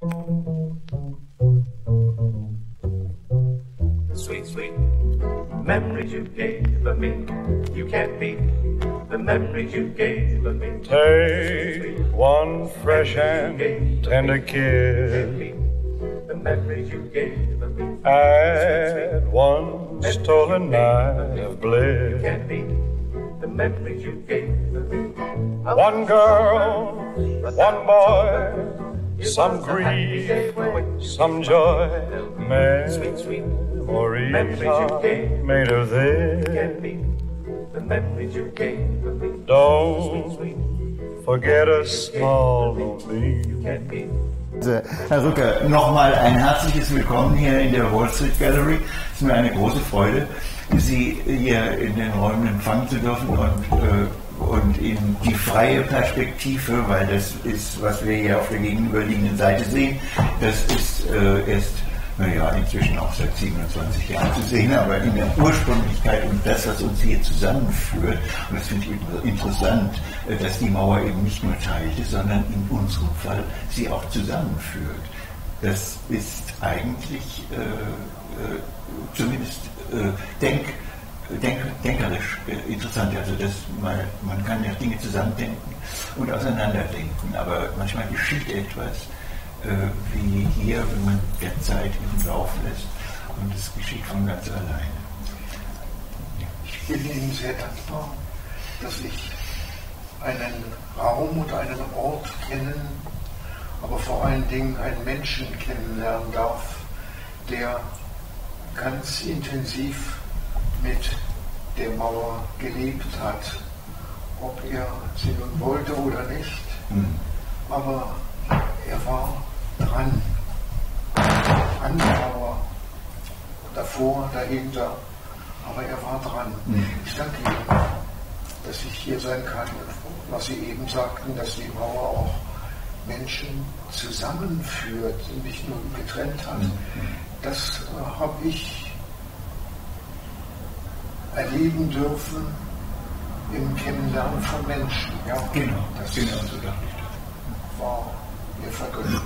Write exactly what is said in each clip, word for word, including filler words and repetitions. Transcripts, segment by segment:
Sweet, sweet memories you gave me, you can't beat the memories you gave me. Take one fresh and tender kiss, the memories you gave me. Add one stolen night of bliss. You can't beat the memories you gave me. One girl, one boy, some grief, some joy, memories are made of this. Don't forget a small moonbeam. Herr Rücker, nochmal ein herzliches Willkommen hier in der Wall Street Gallery. Es ist mir eine große Freude, Sie hier in den Räumen empfangen zu dürfen und, äh, und in die freie Perspektive, weil das ist, was wir hier auf der gegenüberliegenden Seite sehen, das ist äh, erst, naja, inzwischen auch seit siebenundzwanzig Jahren zu sehen, aber in der Ursprünglichkeit und das, was uns hier zusammenführt, und das finde ich interessant, dass die Mauer eben nicht nur teilte, sondern in unserem Fall sie auch zusammenführt. Das ist eigentlich äh, äh, zumindest äh, denk, denk, denkerisch äh, interessant. Also das, man, man kann ja Dinge zusammendenken und auseinanderdenken, aber manchmal geschieht etwas, Äh, wie hier, wenn man der Zeit ihren Lauf lässt, und es geschieht von ganz alleine. Ich bin Ihnen sehr dankbar, dass ich einen Raum und einen Ort kennen, aber vor allen Dingen einen Menschen kennenlernen darf, der ganz intensiv mit der Mauer gelebt hat, ob er sie nun wollte oder nicht, hm. aber er war dran, an der Mauer, davor, dahinter, aber er war dran. Mhm. Ich danke Ihnen, dass ich hier sein kann, was Sie eben sagten, dass die Mauer auch Menschen zusammenführt und nicht nur getrennt hat. Mhm. Das äh, habe ich erleben dürfen im Kennenlernen von Menschen. Ja, genau, das genau, so dachte ich. War mir vergönnt.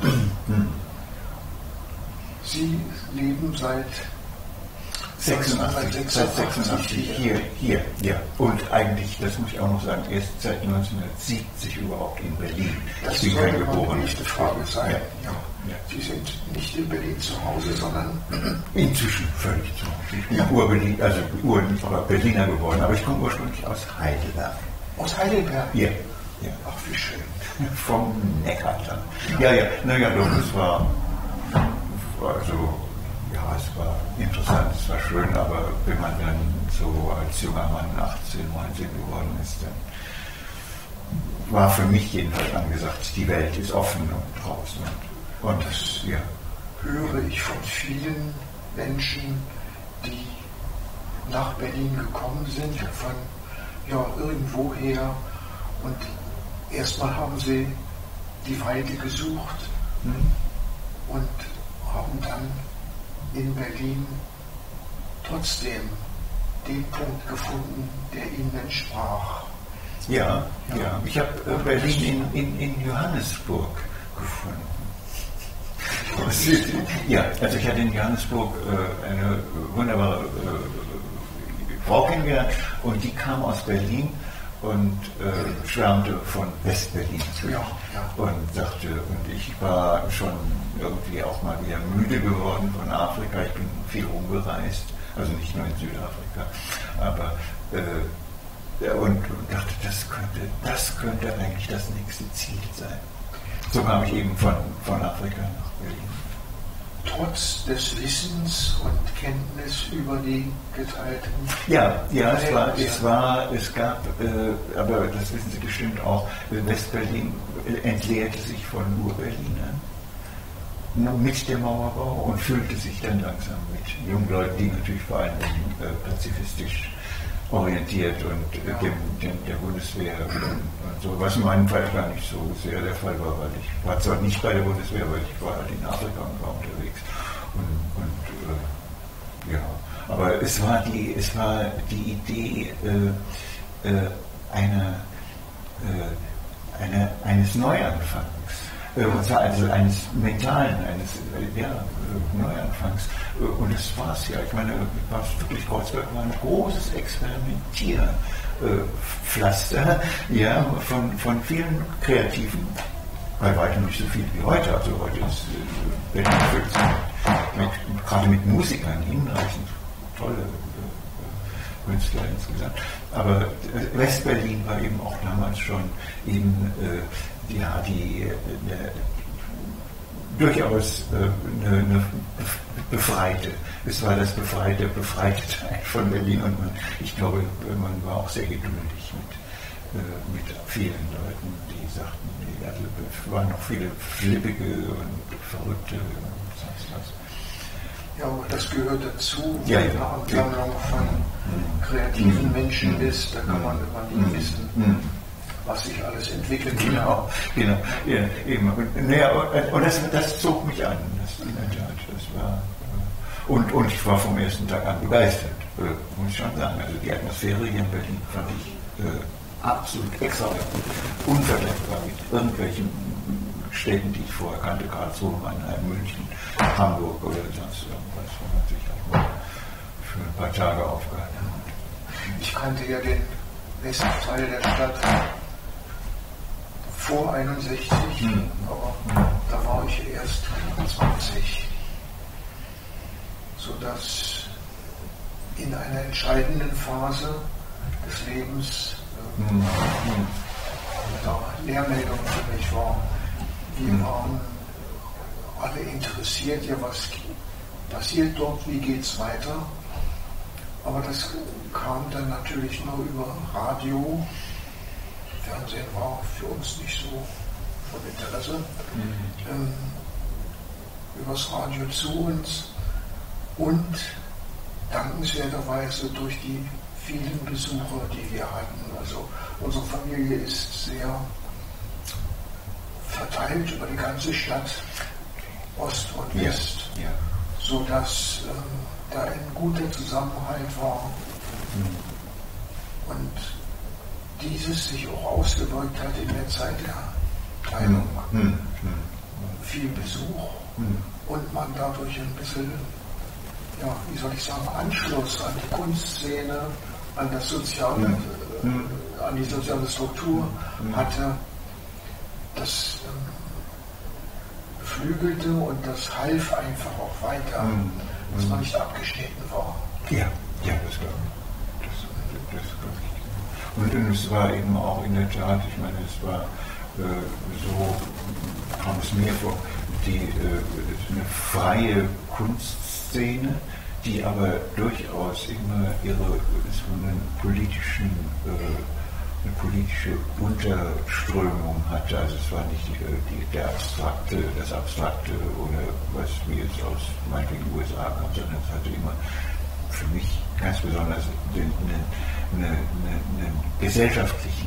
Sie leben seit sechsundachtzig, seit sechsundachtzig hier, hier, ja. Und eigentlich, das muss ich auch noch sagen, erst seit neunzehnhundertsiebzig überhaupt in Berlin. Das ich bin kein Geborener. Die nächste Frage sein. Ja. Ja. Ja. Sie sind nicht in Berlin zu Hause, sondern inzwischen völlig zu Hause. Ich bin ja. Ur-Berlin, also Ur-Berliner geworden, aber ich komme ursprünglich aus Heidelberg. Aus Heidelberg? Ja. Ja. Ach, wie schön. Vom Neckartal. Ja, ja, naja, doch, es war, also, ja, es war interessant, es war schön, aber wenn man dann so als junger Mann achtzehn, neunzehn geworden ist, dann war für mich jedenfalls angesagt, die Welt ist offen und draußen. Und, und das, ja. Höre ich von vielen Menschen, die nach Berlin gekommen sind, von ja, irgendwoher, und erstmal haben sie die Weite gesucht hm. und haben dann in Berlin trotzdem den Punkt gefunden, der ihnen entsprach. Ja, ja. ja. Ich habe äh, Berlin in, in, in Johannesburg gefunden. Ja, also ich hatte in Johannesburg äh, eine wunderbare äh, Frau kennengelernt und die kam aus Berlin und äh, schwärmte von Westberlin natürlich. Ja, ja. Und sagte, und ich war schon irgendwie auch mal wieder müde geworden von Afrika. Ich bin viel rumgereist, also nicht nur in Südafrika, aber äh, und, und dachte, das könnte, das könnte eigentlich das nächste Ziel sein. So kam ich eben von, von Afrika nach Berlin. Trotz des Wissens und Kenntnis über die geteilten... Ja, ja, es war, es war, es gab, äh, aber das wissen Sie bestimmt auch, Westberlin entleerte sich von Ur-Berlinern mit dem Mauerbau und füllte sich dann langsam mit jungen Leuten, die natürlich vor allem äh, pazifistisch orientiert und äh, dem, dem, der Bundeswehr und so, was in meinem Fall gar nicht so sehr der Fall war, weil ich war zwar nicht bei der Bundeswehr, weil ich war halt in Afrika und war unterwegs und, und äh, ja, aber es war die, es war die Idee äh, äh, einer, äh, einer, eines Neuanfangs, Und zwar also eines mentalen, eines ja, Neuanfangs. Und das war es ja. Ich meine, was wirklich Kreuzberg war ein großes Experimentierpflaster ja, von, von vielen Kreativen. Bei weitem nicht so viel wie heute. Also heute ist Berlin mit, mit, gerade mit Musikern hinreichend tolle äh, Künstler insgesamt. Aber Westberlin war eben auch damals schon eben äh, ja, die äh, durchaus äh, eine, eine befreite. Es war das befreite, befreite Teil von Berlin und man, ich glaube, man war auch sehr geduldig mit, äh, mit vielen Leuten, die sagten, nee, also es waren noch viele Flippige und Verrückte und sonst was. Ja, aber das gehört dazu, ja, wenn ja, eine Ansammlung von kreativen mhm. Menschen ist, da kann man immer nie mhm. wissen, mhm. was sich alles entwickelt. Genau, genau. Ja, eben. Und, ja, und das, das zog mich an, das in der Tat. Das war, und, und ich war vom ersten Tag an begeistert, äh, muss ich schon sagen. Also die Atmosphäre hier in Berlin fand ich äh, absolut exzellent, unvergleichbar mit irgendwelchen Städten, die ich vorher kannte, Karlsruhe, Mannheim, München, Hamburg oder sonst irgendwas, wo man sich auch mal für ein paar Tage aufgehalten hat. Ich kannte ja den Westteil der Stadt vor einundsechzig, hm. aber hm. da war ich erst zwanzig, sodass in einer entscheidenden Phase des Lebens äh, hm. da Lehrmeldung für mich war. Wir hm. waren alle interessiert, ja, was passiert dort, wie geht es weiter, aber das kam dann natürlich nur über Radio. Fernsehen war für uns nicht so von Interesse. Mhm. Ähm, übers Radio zu uns und dankenswerterweise durch die vielen Besucher, die wir hatten. Also unsere Familie ist sehr verteilt über die ganze Stadt, Ost und West, ja. Ja. sodass ähm, da ein guter Zusammenhalt war. Mhm. Und dieses sich auch ausgewirkt hat in der Zeit der Teilung. Mhm. Mhm. Viel Besuch mhm. und man dadurch ein bisschen, ja, wie soll ich sagen, Anschluss an die Kunstszene, an das soziale, mhm. äh, an die soziale Struktur mhm. hatte. Das ähm, beflügelte und das half einfach auch weiter, mhm. dass man nicht abgeschnitten war. Ja, ja, das war das, das, das Und es war eben auch in der Tat, ich meine, es war äh, so, kam es mir vor, die, äh, eine freie Kunstszene, die aber durchaus immer ihre so einen politischen, äh, eine politische Unterströmung hatte. Also es war nicht äh, die, der abstrakte, das Abstrakte oder was wie es aus meinetwegen U S A kommt, sondern es hatte immer für mich ganz besonders den, den Eine, eine, einen gesellschaftlichen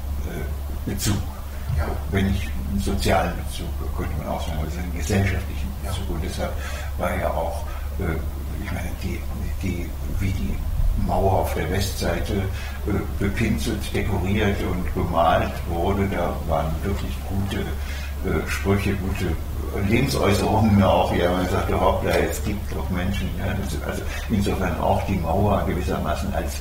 äh, Bezug. Ja. Wenn nicht einen sozialen Bezug, könnte man auch sagen, aber einen gesellschaftlichen Bezug. Und deshalb war ja auch, äh, ich meine, die, die, wie die Mauer auf der Westseite äh, bepinselt, dekoriert und bemalt wurde, da waren wirklich gute äh, Sprüche, gute Lebensäußerungen auch. Ja, man sagte, hoppla, es gibt doch Menschen. Ja, das, also insofern auch die Mauer gewissermaßen als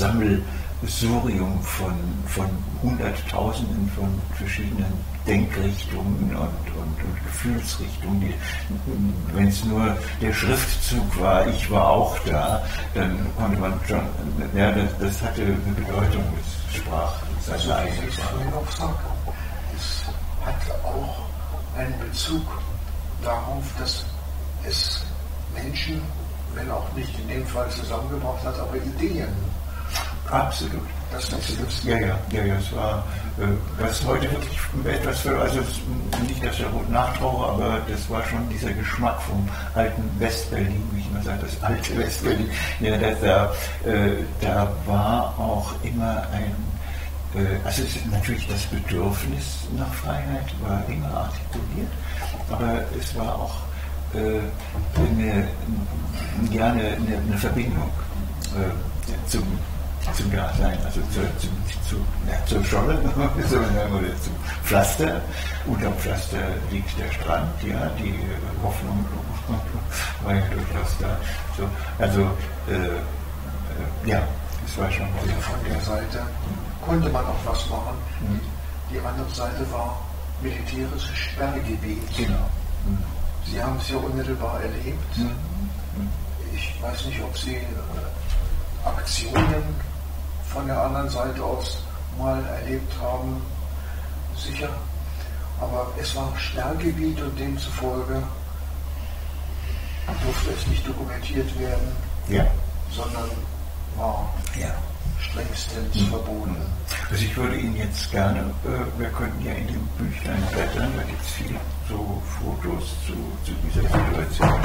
Sammelsurium von, von Hunderttausenden von verschiedenen Denkrichtungen und, und, und Gefühlsrichtungen. Wenn es nur der Schriftzug war, ich war auch da, dann konnte man schon, ja, das, das hatte eine Bedeutung, es sprach seine eigene Sprache. Es hatte auch einen Bezug darauf, dass es Menschen, wenn auch nicht in dem Fall zusammengebracht hat, aber Ideen. Absolut. Das ist ja, ja, ja, ja, es war, äh, was heute wirklich etwas für, also nicht, dass ich da gut nachtraue, aber das war schon dieser Geschmack vom alten Westberlin, wie ich immer sage, das alte Westberlin. Ja, da, da, äh, da war auch immer ein, äh, also es ist natürlich das Bedürfnis nach Freiheit war immer artikuliert, aber es war auch äh, eine, ja, eine, eine Verbindung äh, zum zum Dasein, also zu, zu, zu, ja, zur Scholle, oder zum Pflaster. Unterm Pflaster liegt der Strand, ja, die Hoffnung war ja durchaus da. So, also, äh, äh, ja, es war schon also von der Seite konnte man auch was machen. Mhm. Die andere Seite war militärisches Sperrgebiet. Genau. Mhm. Sie haben es ja unmittelbar erlebt. Mhm. Ich weiß nicht, ob Sie äh, Aktionen von der anderen Seite aus mal erlebt haben, sicher. Aber es war Sperrgebiet und demzufolge durfte es nicht dokumentiert werden, ja. sondern war ja. strengstens mhm. verboten. Also ich würde Ihnen jetzt gerne, äh, wir könnten ja in dem Büchlein blättern, da gibt es viele so Fotos zu, zu dieser Situation.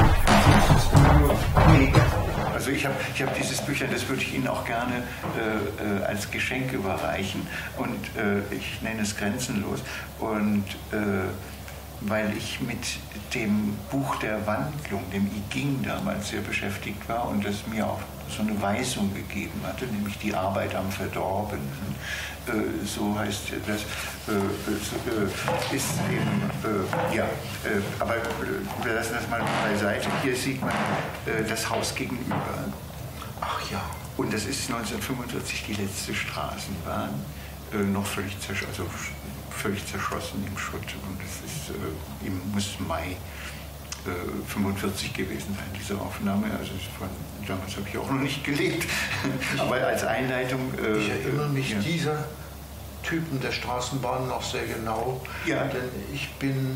Nee. Also ich habe ich hab dieses Büchlein, das würde ich Ihnen auch gerne äh, äh, als Geschenk überreichen und äh, ich nenne es Grenzenlos und äh, weil ich mit dem Buch der Wandlung, dem I Ging damals sehr beschäftigt war und das mir auch so eine Weisung gegeben hatte, nämlich die Arbeit am Verdorbenen. Äh, so heißt das, äh, äh, ist eben, äh, ja, äh, aber wir lassen das mal beiseite. Hier sieht man äh, das Haus gegenüber. Ach ja. Und das ist neunzehnhundertfünfundvierzig die letzte Straßenbahn, äh, noch völlig zersch also völlig zerschossen im Schutt. Und es ist äh, im muss Mai äh, fünfundvierzig gewesen sein, diese Aufnahme. Also von, damals habe ich auch noch nicht gelebt. Aber als Einleitung... Äh, ich erinnere mich ja. dieser Typen der Straßenbahn noch sehr genau. Ja. Denn ich bin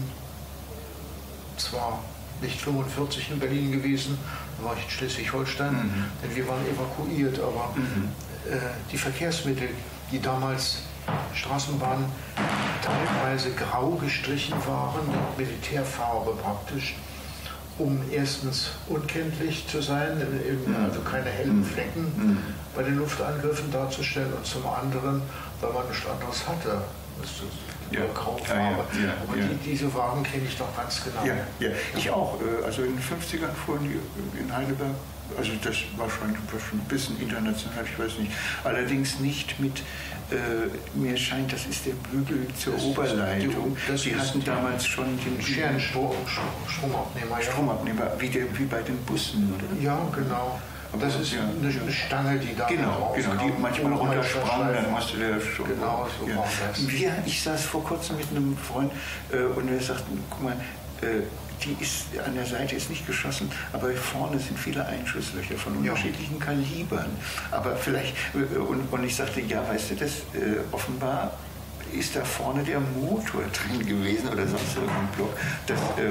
zwar nicht fünfundvierzig in Berlin gewesen, da war ich in Schleswig-Holstein, mhm. denn wir waren evakuiert, aber mhm. äh, die Verkehrsmittel, die damals Straßenbahnen teilweise grau gestrichen waren, mit Militärfarbe praktisch, um erstens unkenntlich zu sein, also keine hellen Flecken mhm. bei den Luftangriffen darzustellen und zum anderen, weil man nichts anderes hatte. Das ist ja, Graufarbe. Ja, ja, ja, aber ja. Die, diese Wagen kenne ich doch ganz genau. Ja, ja. Ich auch. Also in den fünfzigern fuhren die in Heidelberg, also das war schon, war schon ein bisschen international, ich weiß nicht. Allerdings nicht mit, äh, mir scheint, das ist der Bügel zur das Oberleitung. Die, die hatten damals schon den Scherenstrom, Stromabnehmer. Ja. Stromabnehmer, wie, der, wie bei den Bussen, oder? Ja, genau. Das ist ja, eine, eine Stange, die da genau, genau, die manchmal runtersprang, dann musste der schon. Genau, so ja. war das. Wir, ich saß vor kurzem mit einem Freund äh, und wir sagten, guck mal, äh, die ist an der Seite ist nicht geschossen, aber vorne sind viele Einschusslöcher von unterschiedlichen ja. Kalibern. Aber vielleicht, äh, und, und ich sagte, ja, weißt du, das äh, offenbar ist da vorne der Motor drin gewesen oder sonst irgendein Block. Das, äh,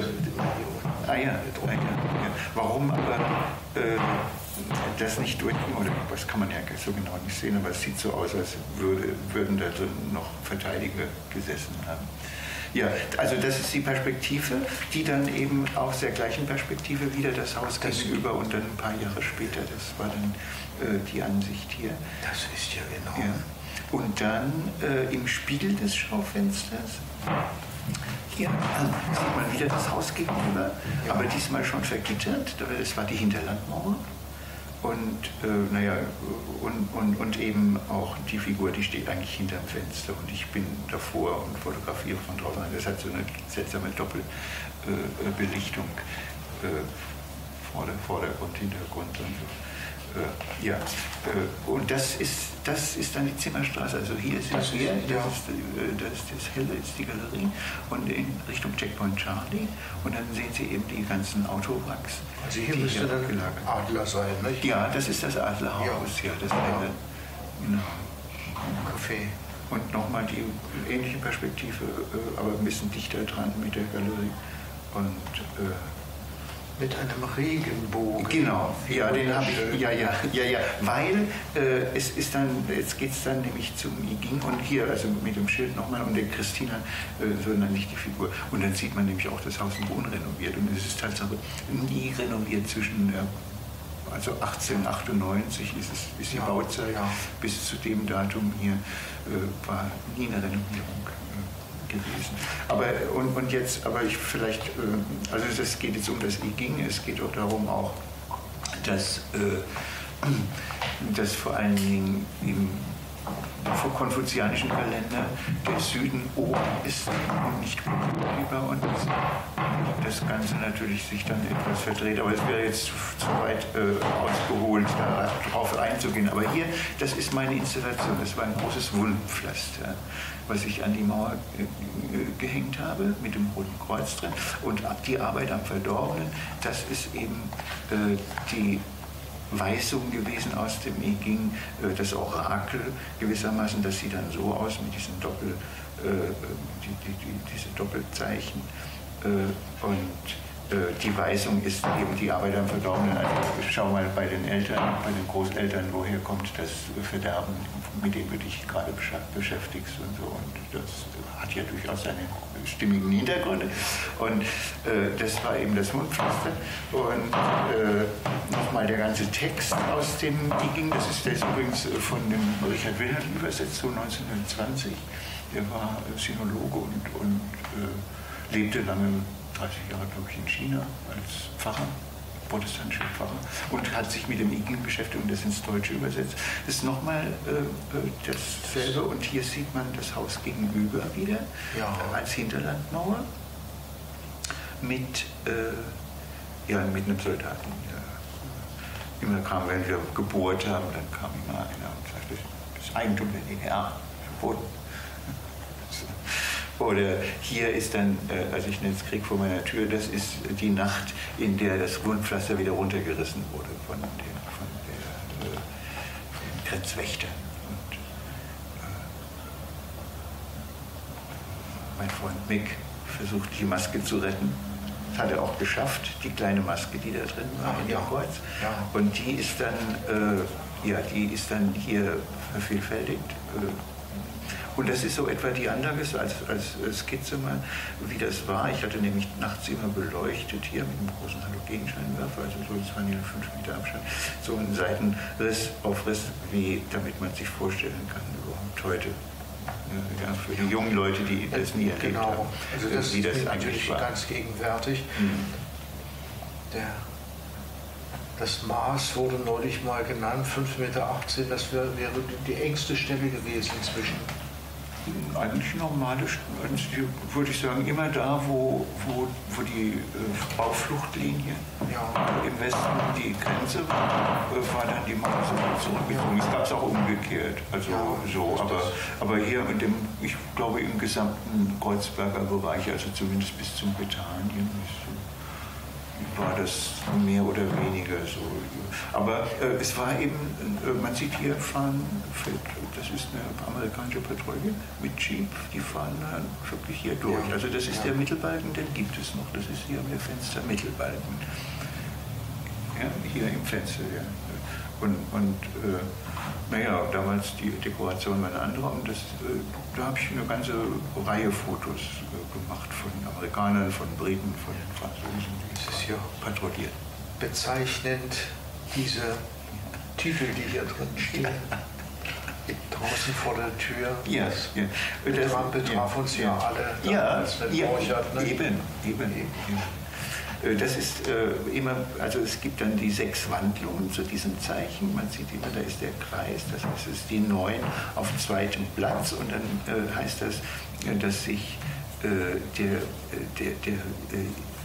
ah ja, ah ja, ja. Warum aber äh, das nicht durch, oder das kann man ja so genau nicht sehen, aber es sieht so aus, als würde, würden da drin noch Verteidiger gesessen haben. Ja, also das ist die Perspektive, die dann eben aus der gleichen Perspektive wieder das Haus gegenüber und dann ein paar Jahre später, das war dann äh, die Ansicht hier. Das ist ja enorm. Ja. Und dann äh, im Spiegel des Schaufensters, hier also, sieht man wieder das Haus gegenüber, ja. aber diesmal schon vergittert, das war die Hinterlandmauer. Und, äh, naja, und, und, und eben auch die Figur, die steht eigentlich hinterm Fenster und ich bin davor und fotografiere von draußen. Das hat so eine seltsame Doppelbelichtung, äh, äh, Vorder-, Vordergrund, Hintergrund und so. Äh, ja, äh, und das ist, das ist dann die Zimmerstraße. Also hier sind das wir, ist, das, ja. ist, äh, das ist das Helle, ist die Galerie und in Richtung Checkpoint Charlie und dann sehen Sie eben die ganzen Autowracks. Also hier müsste dann Adler sein, nicht? Ja, das ist das Adlerhaus, ja, ja das Helle. Genau. Café. Und nochmal die ähnliche Perspektive, äh, aber ein bisschen dichter dran mit der Galerie und äh, mit einem Regenbogen. Genau, ja, den habe ich, ja, ja, ja, ja, weil äh, es ist dann, jetzt geht es dann nämlich zum I Ging und hier, also mit dem Schild nochmal und der Christina, äh, so nenne ich die Figur. Und dann sieht man nämlich auch das Haus nur unrenoviert und es ist Tatsache nie renoviert zwischen, äh, also achtzehnhundertachtundneunzig ist, es, ist die ja, Bauzeit, ja. bis zu dem Datum hier äh, war nie eine Renovierung. Gewesen. Aber und, und jetzt, aber ich vielleicht, äh, also es geht jetzt um das I Ging, es geht auch darum auch, dass äh, dass vor allen Dingen im konfuzianischen Kalender der Süden oben ist und nicht unten wie bei uns. Das Ganze natürlich sich dann etwas verdreht, aber es wäre jetzt zu, zu weit äh, ausgeholt, darauf einzugehen. Aber hier, das ist meine Installation, das war ein großes Wundpflaster, was ich an die Mauer äh, gehängt habe, mit dem Roten Kreuz drin. Und die Arbeit am Verdorbenen, das ist eben äh, die Weisung gewesen aus dem I Ching, das Orakel gewissermaßen, das sieht dann so aus mit diesen Doppel, äh, die, die, die, diese Doppelzeichen äh, und äh, die Weisung ist eben die Arbeit am Verdorbenen. Also schau mal bei den Eltern, bei den Großeltern, woher kommt das Verderben, mit dem du dich gerade beschäftigst und so, und das hat ja durchaus seine stimmigen Hintergründe. Und äh, das war eben das Wundpflaster. Und äh, nochmal der ganze Text aus dem I Ching, das ist, der ist übrigens von dem Richard Wilhelm übersetzt, so neunzehnhundertzwanzig. Der war Sinologe und, und äh, lebte lange, dreißig Jahre, glaube ich, in China als Pfarrer, protestantischer Pfarrer, und hat sich mit dem I Ching beschäftigt und das ins Deutsche übersetzt. Das ist nochmal äh, dasselbe, und hier sieht man das Haus gegenüber wieder, ja, als Hinterlandmauer mit, äh, ja, mit einem Soldaten. Ja. Immer kam, wenn wir gebohrt haben, dann kam immer einer und sagte, das Eigentum der D D R verboten. Oder hier ist dann, äh, also ich nenne es Krieg vor meiner Tür, das ist die Nacht, in der das Wundpflaster wieder runtergerissen wurde von, den, von, der, äh, von den Grenzwächtern. Und, äh, mein Freund Mick versucht, die Maske zu retten. Das hat er auch geschafft, die kleine Maske, die da drin war, in dem Kreuz. Ja. Und die ist dann, äh, ja, die ist dann hier vervielfältigt. Äh, Und das ist so etwa die Anlage, als, als Skizze mal, wie das war. Ich hatte nämlich nachts immer beleuchtet hier mit einem großen Halogenscheinwerfer, also so zwei Meter, fünf Meter Abstand, so einen Seitenriss, Aufriss, wie, damit man sich vorstellen kann, überhaupt heute. Ja, für die jungen Leute, die das nie erlebt genau. haben, also das wie das ist eigentlich natürlich war. Ganz gegenwärtig. Mhm. Der, das Maß wurde neulich mal genannt, fünf Meter achtzehn, das wäre, wäre die engste Stelle gewesen inzwischen. Eigentlich normale, würde ich sagen, immer da, wo, wo, wo die äh, Baufluchtlinie, ja, im Westen die Grenze war, äh, war dann die Mauer so zurückgezogen. Es gab es auch umgekehrt, also ja, so, aber, aber hier in dem, ich glaube im gesamten Kreuzberger Bereich, also zumindest bis zum Britannien, war das mehr oder weniger so. Aber äh, es war eben, äh, man sieht hier fahren, das ist eine amerikanische Patrouille mit Jeep, die fahren dann wirklich hier durch. Ja. Also das ist ja der Mittelbalken, den gibt es noch, das ist hier am Fenster Mittelbalken. Ja, hier im Fenster, ja. Und, und äh, naja, damals die Dekoration war eine andere, und das, äh, da habe ich eine ganze Reihe Fotos äh, gemacht von Amerikanern, von Briten, von Franzosen, die das hier patrouilliert. Bezeichnend diese Titel, die hier drin stehen. Draußen vor der Tür. Ja, ja. Das betraf ja, uns ja, ja alle. Ja, ja, Borchert, ne? eben, eben, eben. Das ist äh, immer, also es gibt dann die sechs Wandlungen zu diesem Zeichen. Man sieht immer, da ist der Kreis, das heißt, es ist die neun auf zweitem Platz, und dann äh, heißt das, äh, dass sich äh, der, der, der äh,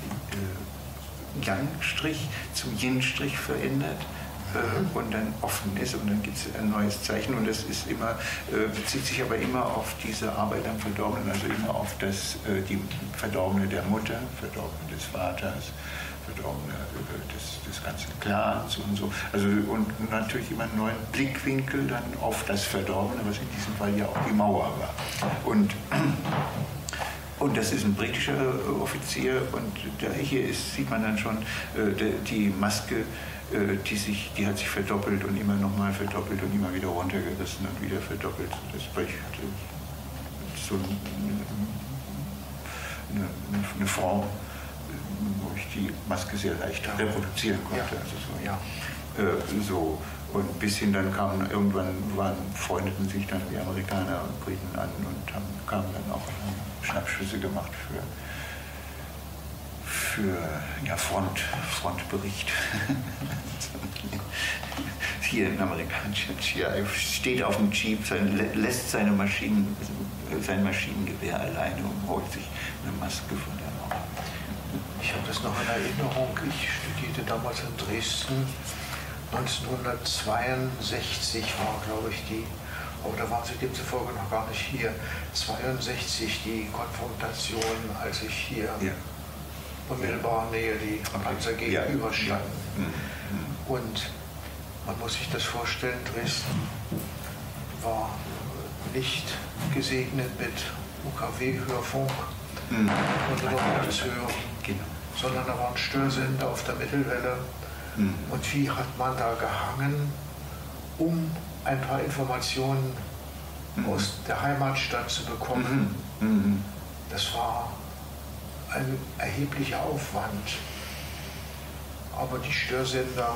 äh, Yang-Strich zum Yin-Strich verändert. Äh, und dann offen ist, und dann gibt es ein neues Zeichen, und das ist immer, äh, bezieht sich aber immer auf diese Arbeit am Verdorbenen, also immer auf das, äh, die Verdorbene der Mutter, Verdorbene des Vaters, Verdorbene äh, des, des ganzen Clans und so. Also, und natürlich immer einen neuen Blickwinkel dann auf das Verdorbene, was in diesem Fall ja auch die Mauer war. Und Und das ist ein britischer Offizier, und da hier ist, sieht man dann schon äh, die, die Maske, äh, die, sich, die hat sich verdoppelt und immer nochmal verdoppelt und immer wieder runtergerissen und wieder verdoppelt. Das bricht äh, so eine, eine Form, wo ich die Maske sehr leicht reproduzieren konnte. Ja. Also so, ja. äh, so. Und bis hin dann kamen, irgendwann waren, freundeten sich dann die Amerikaner und Briten an und haben, kamen dann auch Schnappschüsse gemacht für, für ja, Front, Frontbericht. Hier ein amerikanischer G I steht auf dem Jeep, sein, lässt seine Maschinen, sein Maschinengewehr alleine und holt sich eine Maske von der Mauer. Ich habe das noch in Erinnerung. Ich studierte damals in Dresden. neunzehnhundertzweiundsechzig war, glaube ich, die, aber da waren sie demzufolge noch gar nicht hier. zweiundsechzig die Konfrontation, als ich hier ja. unmittelbar Nähe die Panzer okay. gegenüberstanden. Ja. Mhm. Und man muss sich das vorstellen, Dresden war nicht gesegnet mit U K W-Hörfunk mhm. und überhaupt hören, genau. sondern da waren Störsender auf der Mittelwelle. Mhm. Und wie hat man da gehangen, um ein paar Informationen mhm. aus der Heimatstadt zu bekommen? Mhm. Mhm. Das war ein erheblicher Aufwand. Aber die Störsender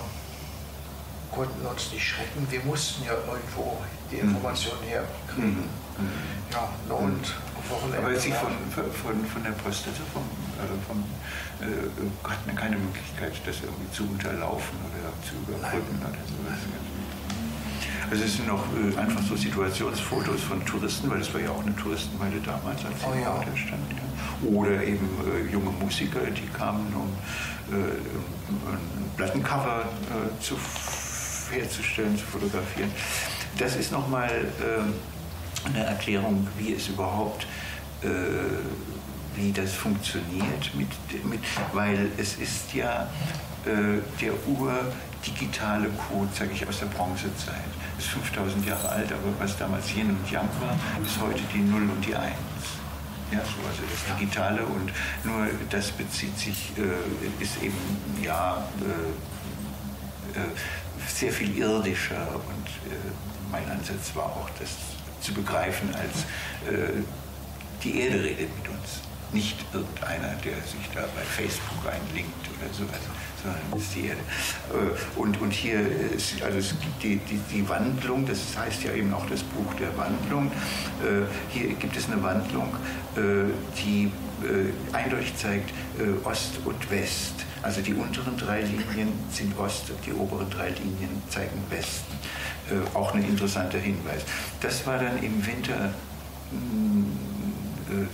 konnten uns nicht schrecken. Wir mussten ja irgendwo die Informationen herkriegen. Mhm. Ja, und Wochenende. Aber Sie von, von, von der Post, also vom, also vom, äh, hatten keine Möglichkeit, das irgendwie zu unterlaufen oder zu überbrücken oder sowas. Also es sind noch äh, einfach so Situationsfotos von Touristen, weil das war ja auch eine Touristenmeile damals, als sie oh, ja. da stand. Ja. Oder eben äh, junge Musiker, die kamen, um äh, ein Plattencover äh, zu herzustellen, zu fotografieren. Das ist nochmal äh, eine Erklärung, wie es überhaupt, äh, wie das funktioniert, mit, mit, weil es ist ja äh, der urdigitale Code, sage ich, aus der Bronzezeit. Ist fünftausend Jahre alt, aber was damals Yin und Yang war, ist heute die Null und die Eins. Ja, so, also das Digitale, und nur das bezieht sich, äh, ist eben, ja, äh, äh, sehr viel irdischer, und äh, mein Ansatz war auch, das zu begreifen als äh, die Erde redet mit uns. Nicht irgendeiner, der sich da bei Facebook einlinkt oder sowas, sondern es ist die Erde. Äh, und, und hier, ist, also es gibt die, die, die Wandlung, das heißt ja eben auch das Buch der Wandlung. Äh, hier gibt es eine Wandlung, äh, die äh, eindeutig zeigt äh, Ost und West. Also die unteren drei Linien sind Ost, die oberen drei Linien zeigen Westen. Äh, auch ein interessanter Hinweis. Das war dann im Winter mh, äh,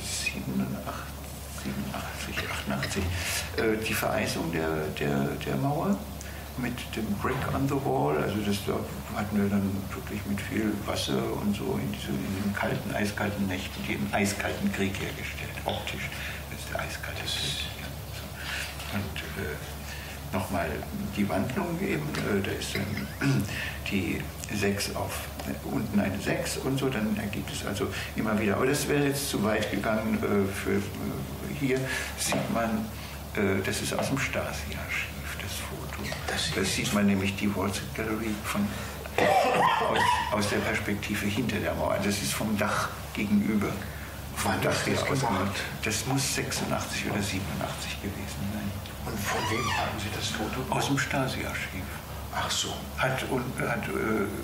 siebenundachtzig, achtundachtzig, äh, die Vereisung der, der, der Mauer mit dem Brick on the Wall. Also das da hatten wir dann wirklich mit viel Wasser und so in, diese, in den kalten, eiskalten Nächten, die im eiskalten Krieg hergestellt, optisch. Das ist der eiskalte Krieg. Ja, so. Und äh, nochmal die Wandlung eben, äh, da ist dann die sechs auf äh, unten eine sechs und so, dann ergibt es also immer wieder. Aber das wäre jetzt zu weit gegangen. Äh, für, äh, hier sieht man, äh, das ist aus dem Stasi-Archiv, das Foto. Das, das sieht man nämlich die Wall Street Gallery von, aus, aus der Perspektive hinter der Mauer. Das ist vom Dach gegenüber. Vom Wann Dach her das aus. gemacht? Das muss sechsundachtzig oder siebenundachtzig gewesen sein. Und von wem haben Sie das Foto? Aus dem Stasi-Archiv. Ach so. Hat, und, hat äh, äh,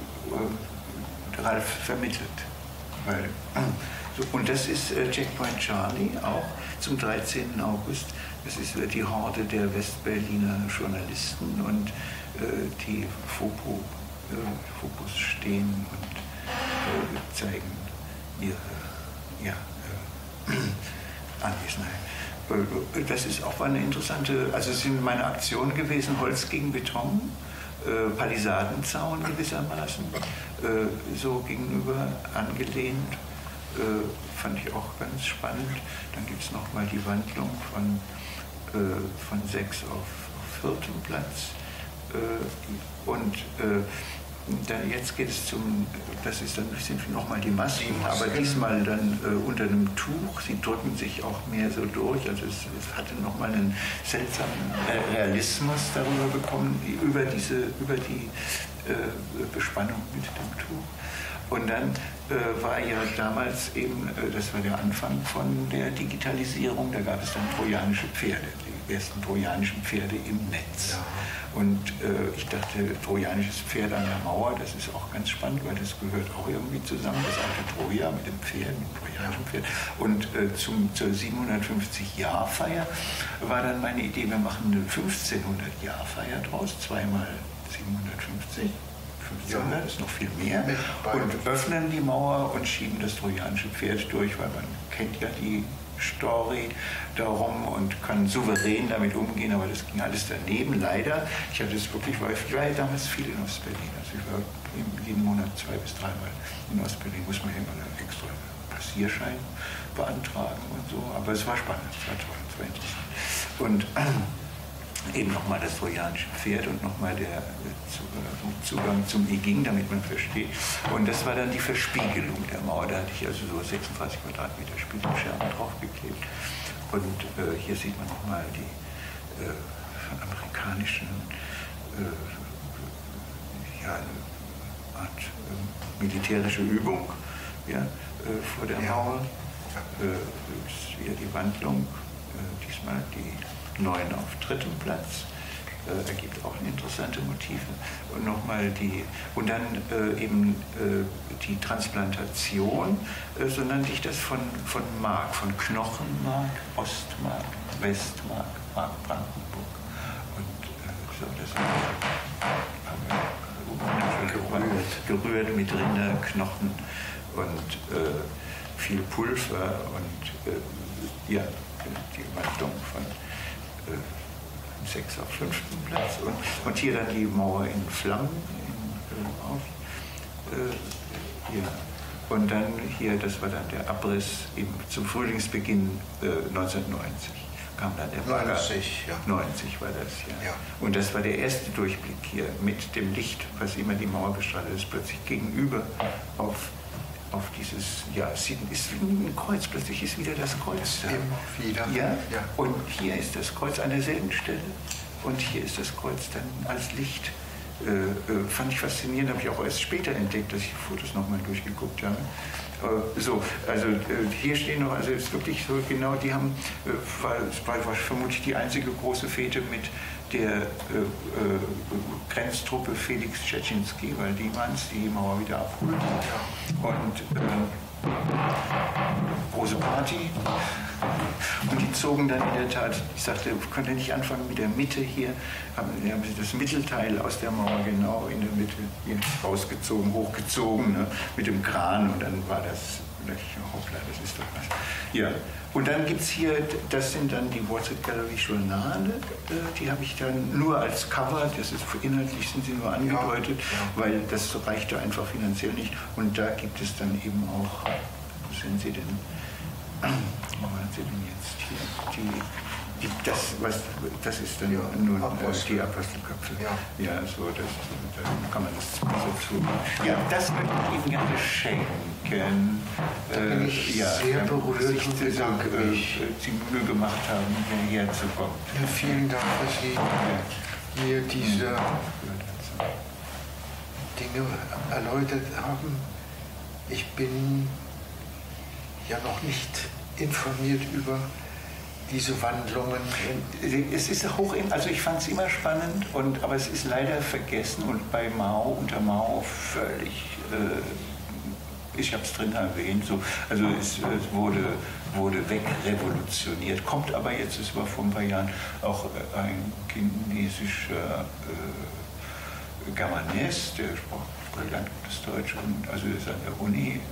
Ralf vermittelt. Weil, so, und das ist äh, Checkpoint Charlie, auch zum dreizehnten August. Das ist äh, die Horde der Westberliner Journalisten, und äh, die Fopo, äh, Fopos stehen und äh, zeigen ihre ja, äh, Anwesenheit. Das ist auch eine interessante, also es sind meine Aktionen gewesen, Holz gegen Beton, äh, Palisadenzaun gewissermaßen, äh, so gegenüber angelehnt, äh, fand ich auch ganz spannend. Dann gibt es nochmal die Wandlung von, äh, von sechs auf, auf vierten Platz, äh, und äh, dann jetzt geht es zum, das ist dann sind nochmal die Masken, die Masken, aber diesmal dann äh, unter einem Tuch. Sie drücken sich auch mehr so durch, also es, es hatte nochmal einen seltsamen äh, Realismus darüber bekommen, über diese, über die äh, Bespannung mit dem Tuch. Und dann äh, war ja damals eben, äh, das war der Anfang von der Digitalisierung, da gab es dann trojanische Pferde. Die ersten trojanischen Pferde im Netz. Ja. Und äh, ich dachte, trojanisches Pferd an der Mauer, das ist auch ganz spannend, weil das gehört auch irgendwie zusammen, das alte Troja mit dem Pferd, mit dem trojanischen Pferd. Und äh, zum, zur siebenhundertfünfzig-Jahr-Feier war dann meine Idee, wir machen eine fünfzehnhundert-Jahr-Feier draus, zweimal siebenhundertfünfzig. fünfzehnhundert ist noch viel mehr, und öffnen die Mauer und schieben das trojanische Pferd durch, weil man kennt ja die Story darum und kann souverän damit umgehen, aber das ging alles daneben, leider. Ich hatte es wirklich, weil ich war ja damals viel in Ostberlin, also ich war jeden Monat zwei bis dreimal in Ostberlin, muss man immer einen extra Passierschein beantragen und so, aber es war spannend, es war toll, es war interessant. Und eben nochmal das trojanische Pferd und nochmal der Zugang zum I Ging, damit man versteht. Und das war dann die Verspiegelung der Mauer. Da hatte ich also so sechsunddreißig Quadratmeter Spiegelscherben draufgeklebt. Und äh, hier sieht man nochmal die äh, amerikanischen, äh, ja, eine Art äh, militärische Übung, ja, äh, vor der Mauer. Äh, ist wieder die Wandlung, äh, diesmal die neun auf drittem Platz, äh, ergibt auch interessante Motive. Und nochmal die, und dann äh, eben äh, die Transplantation, äh, so nannte ich das von, von Mark, von Knochenmark, Ostmark, Westmark, Mark Brandenburg. Und äh, so, das haben wir gerührt. gerührt mit Rinderknochen und äh, viel Pulver und äh, ja, die Wandlung von sechs auf fünften Platz und, und hier dann die Mauer in Flammen in, äh, auf. Äh, ja. Und dann hier, das war dann der Abriss eben zum Frühlingsbeginn äh, neunzehnhundertneunzig. Kam dann der Bagger. neunzig, ja. neunzig war das, ja. ja. Und das war der erste Durchblick hier mit dem Licht, was immer die Mauer bestrahlt ist, plötzlich gegenüber auf auf dieses, ja, es ist ein Kreuz, plötzlich ist wieder das Kreuz da. Immer wieder. Ja? ja, und hier ist das Kreuz an derselben Stelle und hier ist das Kreuz dann als Licht. Äh, äh, fand ich faszinierend, habe ich auch erst später entdeckt, dass ich die Fotos nochmal durchgeguckt habe. Äh, so, also äh, hier stehen noch, also ist wirklich so genau, die haben, äh, war, war, war vermutlich die einzige große Fete mit der äh, äh, Grenztruppe Felix Dzerzhinsky, weil die waren es, die die Mauer wieder abholten. Und äh, große Party. Und die zogen dann in der Tat, ich sagte, könnt ihr nicht anfangen mit der Mitte hier, haben, haben sie das Mittelteil aus der Mauer genau in der Mitte hier rausgezogen, hochgezogen, ne, mit dem Kran, und dann war das, hoppla, das ist doch was. Ja, und dann gibt es hier, das sind dann die Wall Street Gallery Journale, die habe ich dann nur als Cover, das ist inhaltlich sind sie nur angedeutet, ja, ja. weil das reichte einfach finanziell nicht. Und da gibt es dann eben auch, wo sind sie denn? Wo waren sie denn jetzt hier? Die, die, das, was, das ist dann ja, nur Apostel. Die Apostelköpfe. Ja, ja so, das, da kann man das so tun. Ja, das würde ich Ihnen gerne schenken. Da bin ich äh, sehr ja, berührt und bedanke äh, mich. Sie Mühe gemacht haben, hierher zu kommen. Ja, vielen Dank, dass Sie ja. mir diese ja. Dinge erläutert haben. Ich bin ja noch nicht informiert über diese Wandlungen. Es ist hoch, also ich fand es immer spannend, und, aber es ist leider vergessen und bei Mao, unter Mao völlig, äh, ich habe es drin erwähnt, so, also es, es wurde, wurde wegrevolutioniert, kommt aber jetzt, es war vor ein paar Jahren auch ein chinesischer äh, Germanist, der sprach brillant gutes Deutsch, und also ist an der Uni äh,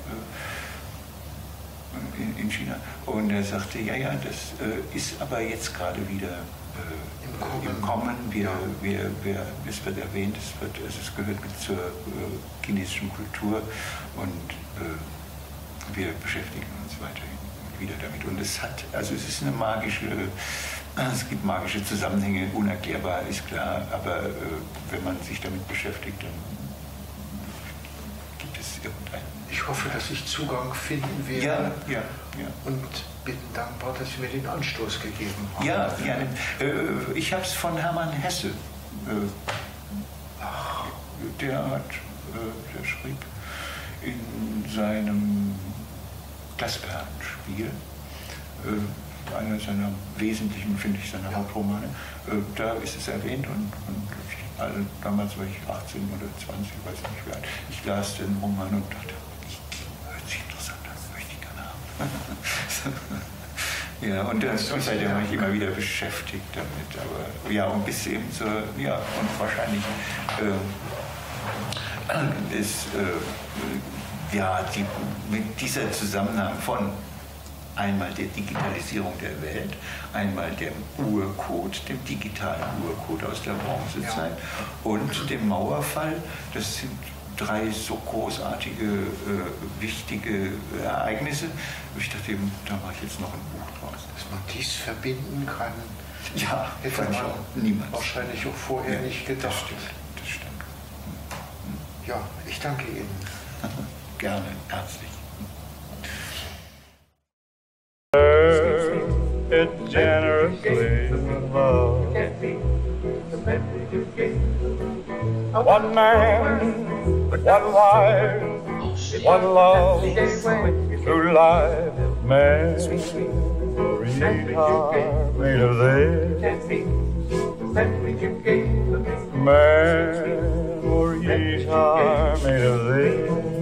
In, in China, und er sagte, ja, ja, das äh, ist aber jetzt gerade wieder äh, Im Kommen. Im Kommen. Wir, ja. wir, wir, es wird erwähnt, es, wird, es gehört mit zur äh, chinesischen Kultur, und äh, wir beschäftigen uns weiterhin wieder damit. Und es hat, also es ist eine magische, es gibt magische Zusammenhänge, unerklärbar ist klar, aber äh, wenn man sich damit beschäftigt, dann gibt es irgendeinen. Ich hoffe, dass ich Zugang finden werde. Ja, ja, ja. Und bin dankbar, dass Sie mir den Anstoß gegeben haben. Ja, ja. Äh, ich habe es von Hermann Hesse. Äh, ach, der hat, äh, der schrieb in seinem Glasperlenspiel, äh, einer seiner wesentlichen, finde ich, seiner Hauptromane. Äh, da ist es erwähnt und, und ich, also damals war ich achtzehn oder zwanzig, weiß nicht wie alt. Ich las den Roman und dachte, ich, hört sich interessant an, möchte ich gerne haben. Ja, und, und seitdem habe ich immer wieder beschäftigt damit. Aber ja, und bis eben so, ja, und wahrscheinlich äh, ist äh, ja die, mit dieser Zusammenhang von einmal der Digitalisierung der Welt, einmal dem Urcode, dem digitalen Urcode aus der Bronzezeit ja. und dem Mauerfall, das sind drei so großartige, äh, wichtige Ereignisse. Ich dachte eben, da mache ich jetzt noch ein Buch draus. Dass man dies verbinden kann, ja, hätte man niemals. wahrscheinlich auch vorher ja, nicht gedacht. Das stimmt. Das stimmt. Ja, ich danke Ihnen. Gerne, herzlich. It generously loved one man, one wife, one love through life. Memories are made of this. Memories are made of this.